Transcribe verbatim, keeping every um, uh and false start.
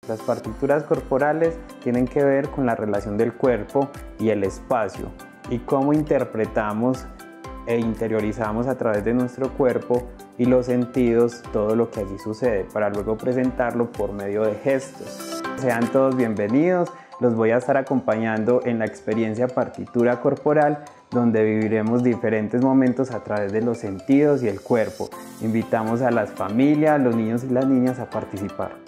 Las partituras corporales tienen que ver con la relación del cuerpo y el espacio y cómo interpretamos e interiorizamos a través de nuestro cuerpo y los sentidos todo lo que allí sucede para luego presentarlo por medio de gestos. Sean todos bienvenidos, los voy a estar acompañando en la experiencia partitura corporal donde viviremos diferentes momentos a través de los sentidos y el cuerpo. Invitamos a las familias, los niños y las niñas a participar.